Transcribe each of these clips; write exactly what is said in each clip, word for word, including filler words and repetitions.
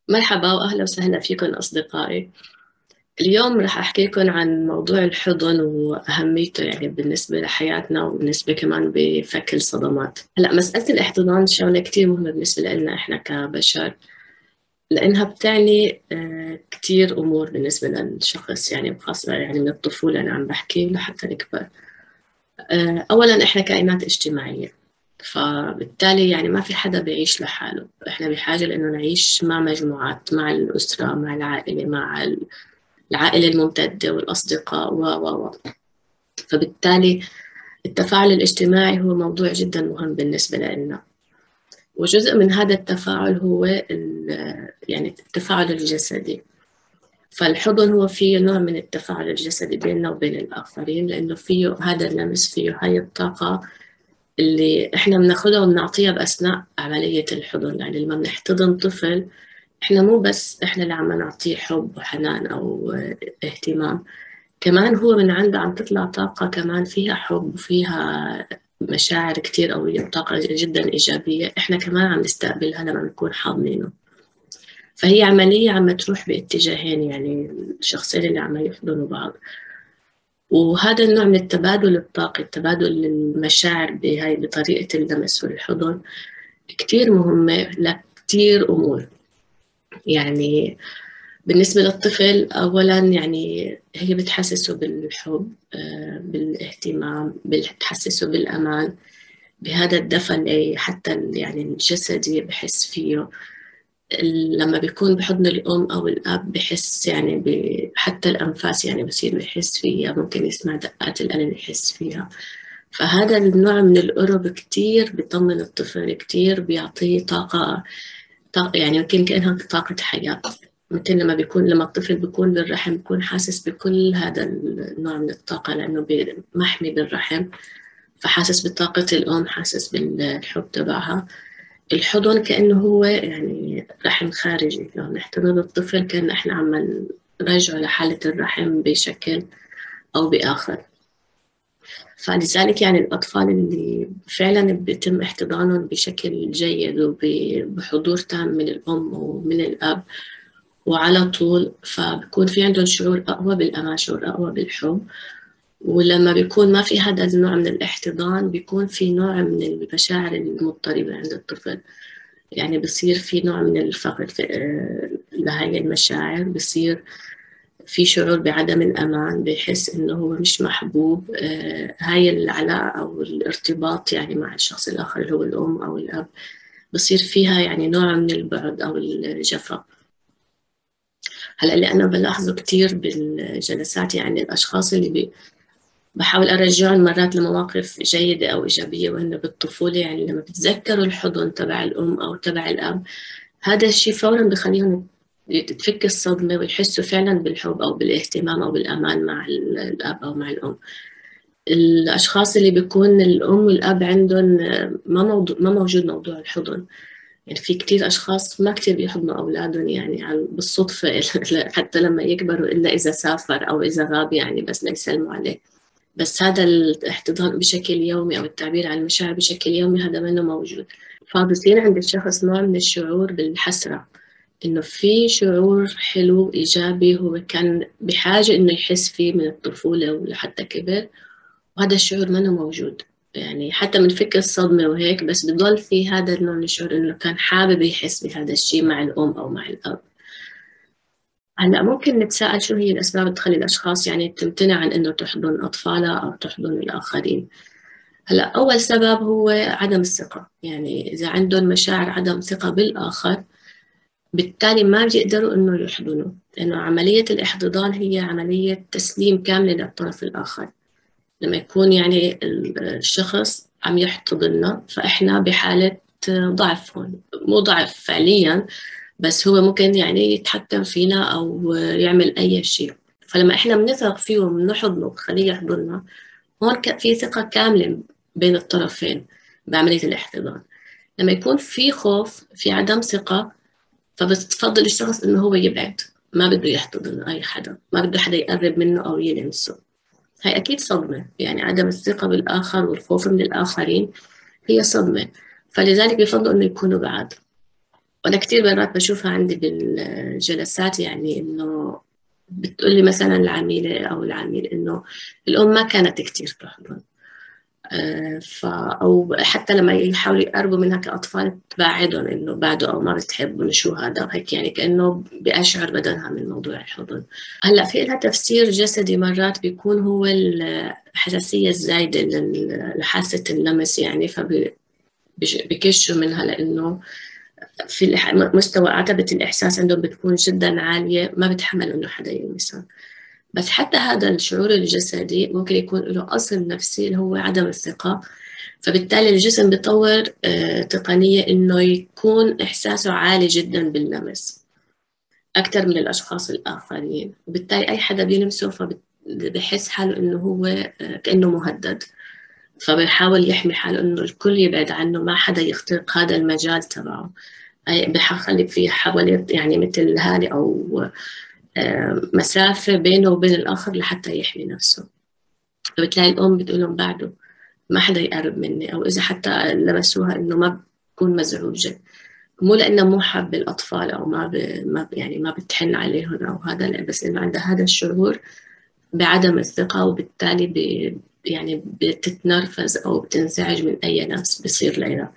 مرحبا وأهلا وسهلا فيكم أصدقائي. اليوم رح أحكي لكم عن موضوع الحضن وأهميته يعني بالنسبة لحياتنا وبالنسبة كمان بفك الصدمات. هلأ مسألة الاحتضان شغلة كتير مهمة بالنسبة لنا إحنا كبشر، لأنها بتعني آه، كتير أمور بالنسبة للشخص، يعني خاصة يعني من الطفولة أنا عم بحكي لحتى نكبر. آه، أولا إحنا كائنات اجتماعية، فبالتالي يعني ما في حدا بيعيش لحاله، إحنا بحاجة لأنه نعيش مع مجموعات، مع الأسرة، مع العائلة، مع العائلة الممتدة والأصدقاء و و و فبالتالي التفاعل الاجتماعي هو موضوع جدا مهم بالنسبة لنا. وجزء من هذا التفاعل هو يعني التفاعل الجسدي. فالحضن هو فيه نوع من التفاعل الجسدي بيننا وبين الآخرين، لأنه فيه هذا اللمس، فيه هاي الطاقة اللي إحنا بناخدها وبنعطيها بأثناء عملية الحضن. يعني لما بنحتضن طفل، إحنا مو بس إحنا اللي عم نعطيه حب وحنان أو اهتمام، كمان هو من عنده عم تطلع طاقة كمان فيها حب وفيها مشاعر كتير قوية وطاقة جدا إيجابية، إحنا كمان عم نستقبلها لما نكون حاضنينه. فهي عملية عم تروح باتجاهين، يعني الشخصين اللي عم يحضنوا بعض. وهذا النوع من التبادل الطاقي، تبادل المشاعر بهاي بطريقة اللمس والحضن كتير مهمة لكتير أمور. يعني بالنسبة للطفل أولا يعني هي بتحسسه بالحب، آه، بالاهتمام، بتحسسه بالأمان، بهذا الدفء اللي حتى يعني الجسدي بحس فيه. لما بيكون بحضن الأم أو الأب بحس يعني ب- حتى الأنفاس يعني بصير يحس فيها، ممكن يسمع دقات القلب يحس فيها. فهذا النوع من القرب كتير بيطمن الطفل، كتير بيعطيه طاقة، طاقة يعني يمكن كأنها طاقة حياة. مثل لما بيكون لما الطفل بيكون بالرحم بيكون حاسس بكل هذا النوع من الطاقة، لأنه محمي بالرحم، فحاسس بطاقة الأم، حاسس بالحب تبعها. الحضن كأنه هو يعني رحم خارجي، لو نحتضن الطفل كأن إحنا عم نرجعه لحالة الرحم بشكل أو بآخر. فلذلك يعني الأطفال اللي فعلا بيتم احتضانهم بشكل جيد وبحضور تام من الأم ومن الأب وعلى طول، فبكون في عندهم شعور أقوى بالأمان، شعور أقوى بالحب. ولما بيكون ما في هذا النوع من الاحتضان بيكون في نوع من المشاعر المضطربة عند الطفل. يعني بصير في نوع من الفقد لهي المشاعر، بصير في شعور بعدم الأمان، بحس إنه هو مش محبوب. آه، هاي العلاقة أو الارتباط يعني مع الشخص الآخر اللي هو الأم أو الأب بصير فيها يعني نوع من البعد أو الجفاء. هلا اللي أنا بلاحظه كتير بالجلسات، يعني الأشخاص اللي بي بحاول أرجعهم مرات لمواقف جيدة أو إيجابية وهن بالطفولة، يعني لما بتذكروا الحضن تبع الأم أو تبع الأب، هذا الشيء فورا بخليهم تفك الصدمة ويحسوا فعلا بالحب أو بالاهتمام أو بالأمان مع الأب أو مع الأم. الأشخاص اللي بيكون الأم والأب عندهم ما موضوع ما موجود موضوع الحضن، يعني في كتير أشخاص ما كتير بيحضنوا أولادهم يعني بالصدفة حتى لما يكبروا، إلا إذا سافر أو إذا غاب يعني بس ليسلموا عليه. بس هذا الاحتضان بشكل يومي أو التعبير عن المشاعر بشكل يومي هذا منه موجود. فبصير عند الشخص نوع من الشعور بالحسرة، إنه في شعور حلو إيجابي هو كان بحاجة إنه يحس فيه من الطفولة ولحتى كبر، وهذا الشعور منه موجود. يعني حتى من فكر الصدمة وهيك، بس بضل في هذا النوع من الشعور إنه كان حابب يحس بهذا الشيء مع الأم أو مع الأب. هلا ممكن نتساءل شو هي الأسباب اللي تخلي الأشخاص يعني تمتنع عن إنه تحضن أطفالها أو تحضن الآخرين. هلا أول سبب هو عدم الثقة، يعني إذا عندهم مشاعر عدم ثقة بالآخر بالتالي ما بيقدروا إنه يحضنوا، لأنه عملية الاحتضان هي عملية تسليم كاملة للطرف الآخر. لما يكون يعني الشخص عم يحتضننا فإحنا بحالة ضعف، هون مو ضعف فعليا، بس هو ممكن يعني يتحكم فينا أو يعمل أي شيء. فلما إحنا بنثق فيه وبنحضنه وبنخليه يحضننا، هون في ثقة كاملة بين الطرفين بعملية الاحتضان. لما يكون في خوف، في عدم ثقة، فبتفضل الشخص إنه هو يبعد، ما بده يحتضن أي حدا، ما بده حدا يقرب منه أو يلمسه. هاي أكيد صدمة، يعني عدم الثقة بالآخر والخوف من الآخرين هي صدمة، فلذلك بيفضلوا إنه يكونوا بعاد. وأنا كتير مرات بشوفها عندي بالجلسات، يعني إنه بتقولي مثلا العميلة أو العميل إنه الأم ما كانت كتير تحضن، آه، ف أو حتى لما يحاولوا يقربوا منها كأطفال تبعدهم، إنه بعده أو ما بتحبهم شو هذا وهيك، يعني كأنه بأشعر بدنها من موضوع الحضن. هلا في لها تفسير جسدي مرات بيكون هو الحساسية الزايدة لل- لحاسة اللمس، يعني فبكشوا منها، لأنه في الح- مستوى عتبة الإحساس عندهم بتكون جدا عالية، ما بتحمل إنه حدا يلمسهم. بس حتى هذا الشعور الجسدي ممكن يكون له أصل نفسي اللي هو عدم الثقة، فبالتالي الجسم بيطور آه، تقنية إنه يكون إحساسه عالي جدا باللمس أكثر من الأشخاص الآخرين، وبالتالي أي حدا بيلمسه فبحس حاله إنه هو آه، كأنه مهدد، فبيحاول يحمي حاله إنه الكل يبعد عنه، ما حدا يخترق هذا المجال تبعه، بخلي في حوالي يعني مثل هالة أو آه، مسافة بينه وبين الآخر لحتى يحمي نفسه. فبتلاقي الأم بتقول لهم بعده ما حدا يقرب مني، أو إذا حتى لمسوها إنه ما بكون مزعوجة، مو لأنه مو حاب الأطفال أو ما ب... ما ب... يعني ما بتحن عليهم أو هذا، لا، بس إنه عندها هذا الشعور بعدم الثقة، وبالتالي ب... يعني بتتنرفز أو بتنزعج من أي ناس بصير لها.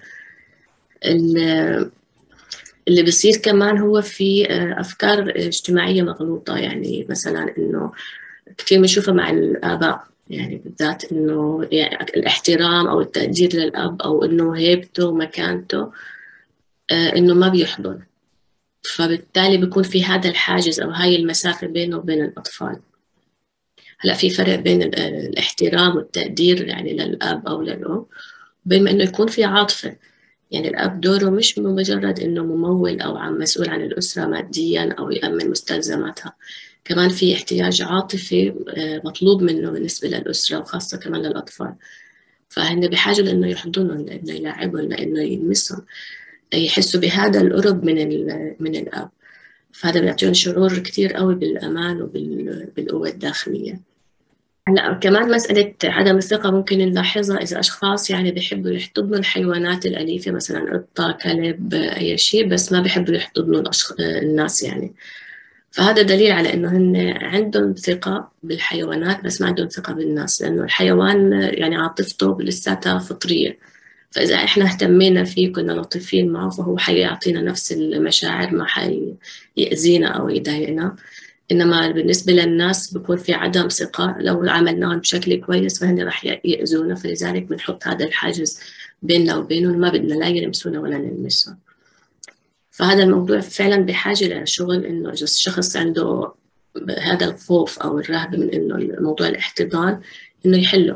اللي بيصير كمان هو في آه، أفكار اجتماعية مغلوطة، يعني مثلا إنه كثير بنشوفها مع الآباء، يعني بالذات إنه يعني الاحترام أو التقدير للأب أو إنه هيبته ومكانته، آه، إنه ما بيحضن، فبالتالي بيكون في هذا الحاجز أو هاي المسافة بينه وبين الأطفال. هلا في فرق بين ال- الاحترام والتقدير يعني للأب أو للأم، بين إنه يكون في عاطفة. يعني الأب دوره مش مجرد إنه ممول أو عم مسؤول عن الأسرة ماديا أو يأمن مستلزماتها، كمان في احتياج عاطفي آه، مطلوب منه بالنسبة للأسرة وخاصة كمان للأطفال. فهن بحاجة لأنه يحضنهم، لأنه يلعبهم، لأنه يلمسهم، يحسوا بهذا القرب من من الأب. فهذا بيعطيهم شعور كتير قوي بالأمان وبالقوة الداخلية. هلا كمان مسألة عدم الثقة ممكن نلاحظها إذا أشخاص يعني بيحبوا يحتضنوا الحيوانات الأليفة، مثلا قطة، كلب، أي شيء، بس ما بيحبوا يحتضنوا الأشخ... الناس يعني. فهذا دليل على إنه هن عندهم ثقة بالحيوانات بس ما عندهم ثقة بالناس، لأنه الحيوان يعني عاطفته لساتها فطرية، فإذا إحنا اهتمينا فيه كنا لطيفين معه فهو حيعطينا نفس المشاعر، ما حيأذينا أو يضايقنا. إنما بالنسبة للناس بكون في عدم ثقة، لو عملناهم بشكل كويس فهن رح يأذونا، فلذلك بنحط هذا الحاجز بيننا وبينهم، ما بدنا لا يلمسونا ولا نلمسهم. فهذا الموضوع فعلا بحاجة لشغل، إنه إذا الشخص عنده هذا الخوف أو الرهبة من إنه موضوع الاحتضان إنه يحله،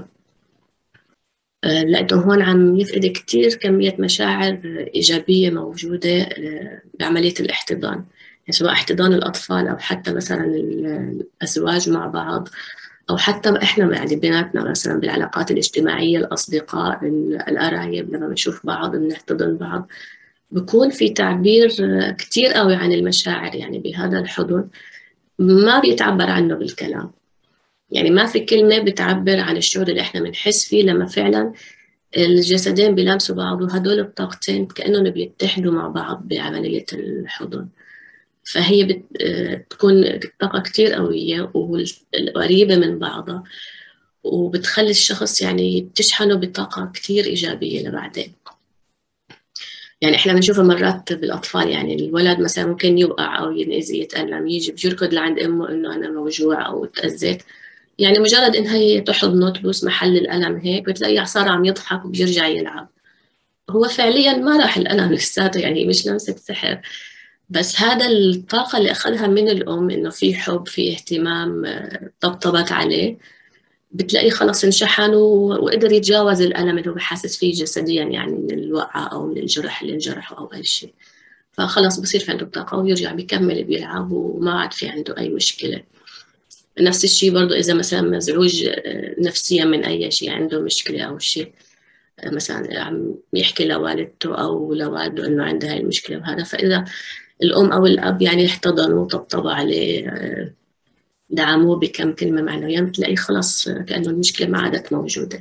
آه، لأنه هون عم يفقد كتير كمية مشاعر إيجابية موجودة آه، بعملية الاحتضان، يعني سواء احتضان الأطفال أو حتى مثلا الأزواج مع بعض، أو حتى إحنا يعني بيناتنا مثلا بالعلاقات الاجتماعية، الأصدقاء، القرايب، لما بنشوف بعض بنحتضن بعض، بكون في تعبير آه، كتير قوي عن المشاعر، يعني بهذا الحضن ما بيتعبر عنه بالكلام. يعني ما في كلمة بتعبر عن الشعور اللي إحنا بنحس فيه لما فعلا الجسدين بيلامسوا بعض، وهدول الطاقتين كأنهم بيتحدوا مع بعض بعملية الحضن. فهي بتكون طاقة كتير قوية وقريبة من بعضها، وبتخلي الشخص يعني بتشحنه بطاقة كتير إيجابية لبعدين. يعني إحنا بنشوفها مرات بالأطفال، يعني الولد مثلا ممكن يوقع أو ينأذي يتألم، يجي بيركض لعند أمه إنه أنا موجوع أو تأذيت، يعني مجرد إن هي تحضنه تبوس محل الألم هيك بتلاقيه صار عم يضحك وبيرجع يلعب. هو فعليا ما راح الألم لساته، يعني مش لمسة سحر، بس هذا الطاقة اللي أخذها من الأم إنه في حب، في اهتمام، آه، طبطبت عليه، بتلاقيه خلص انشحن وقدر يتجاوز الألم اللي هو حاسس فيه جسديا، يعني من الوقعة أو من الجرح اللي انجرحه أو أي شيء. فخلص بصير في عنده طاقة ويرجع بيكمل بيلعب وما عاد في عنده أي مشكلة. نفس الشيء برضو إذا مثلا مزعوج آه، نفسيا من أي شيء، عنده مشكلة أو شيء، آه، مثلا عم يحكي لوالدته أو لوالده إنه عنده هاي المشكلة وهذا، فإذا الأم أو الأب يعني احتضنوا وطبطبوا عليه، آه، دعموه بكم كلمة معنوية، بتلاقيه خلاص كأنه المشكلة ما عادت موجودة.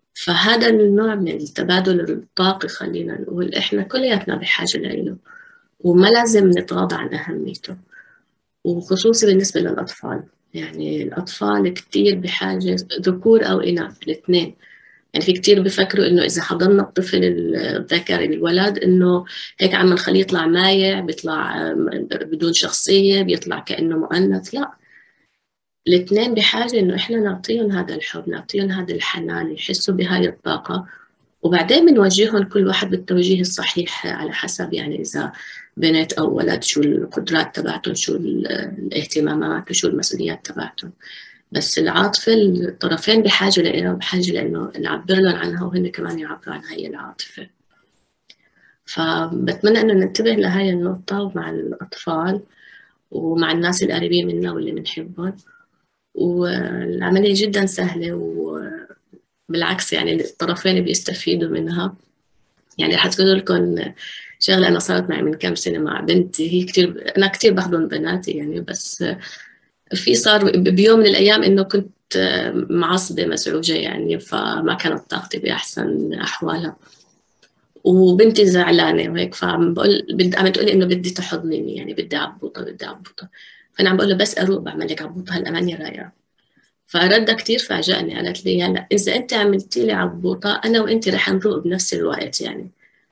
فهذا النوع من التبادل الطاقي خلينا نقول إحنا كلياتنا بحاجة له. وما لازم نتغاضى عن أهميته، وخصوصي بالنسبة للأطفال. يعني الأطفال كتير بحاجة، ذكور أو إناث الاثنين. يعني في كتير بفكروا إنه إذا حضننا الطفل الذكر الولد إنه هيك عم نخليه يطلع مايع، بيطلع بدون شخصية، بيطلع كأنه مؤنث. لا، الاثنين بحاجة إنه إحنا نعطيهم هذا الحب، نعطيهم هذا الحنان، يحسوا بهاي الطاقة، وبعدين بنوجههم كل واحد بالتوجيه الصحيح على حسب يعني إذا بنت أو ولد شو القدرات تبعتهم، شو الاهتمامات وشو المسؤوليات تبعتهم. بس العاطفة الطرفين بحاجة لإلها، بحاجة لأنه نعبر لهم عنها وهن كمان يعبروا عن هاي العاطفة. فبتمنى إنه ننتبه لهاي النقطة مع الأطفال ومع الناس القريبين منا واللي بنحبهم. والعملية جدا سهلة، وبالعكس يعني الطرفين بيستفيدوا منها. يعني رح أقول لكم شغلة أنا صارت معي من كم سنة مع بنتي. هي كتير، أنا كتير بحضن بناتي يعني، بس في صار بيوم من الأيام إنه كنت معصبة مزعوجة يعني، فما كانت طاقتي بأحسن أحوالها، وبنتي زعلانة وهيك، فعم بقول بدي، عم تقولي إنه بدي تحضنيني، يعني بدي عبوطة بدي عبوطة. فأنا عم بقول له بس أروق بعمل لك عبوطة، هلا ماني رايقة. فردها كتير فاجأني، قالت لي هلا إذا أنت عملتي لي عبوطة أنا وأنت رح نروق بنفس الوقت يعني.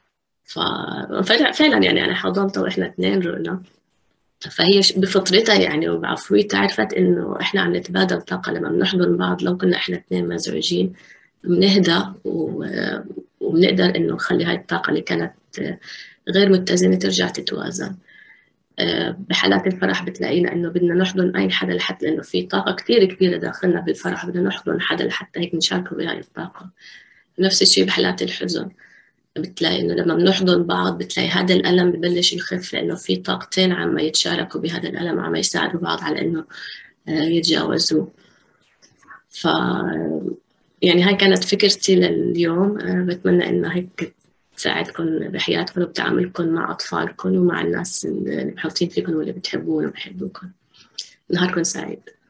ففعلا يعني أنا حضنتها وإحنا اثنين رقنا. فهي بفطرتها يعني وبعفويتها عرفت إنه إحنا عم نتبادل طاقة لما بنحضن بعض. لو كنا إحنا اثنين مزعوجين بنهدى وبنقدر إنه نخلي هاي الطاقة اللي كانت غير متزنة ترجع تتوازن. بحالات الفرح بتلاقينا إنه بدنا نحضن أي حدا لحتى، لأنه في طاقة كتير كبيرة داخلنا بالفرح، بدنا نحضن حدا لحتى هيك نشاركه بهاي الطاقة. نفس الشيء بحالات الحزن، بتلاقي إنه لما بنحضن بعض بتلاقي هذا الألم ببلش يخف، لأنه في طاقتين عم يتشاركوا بهذا الألم، عم يساعدوا بعض على إنه يتجاوزوه. ف يعني هاي كانت فكرتي لليوم. بتمنى إنه هيك تساعدكم بحياتكم وبتعاملكم مع أطفالكم ومع الناس اللي محوطين فيكم واللي بتحبون وبحبوكم. نهاركم سعيد.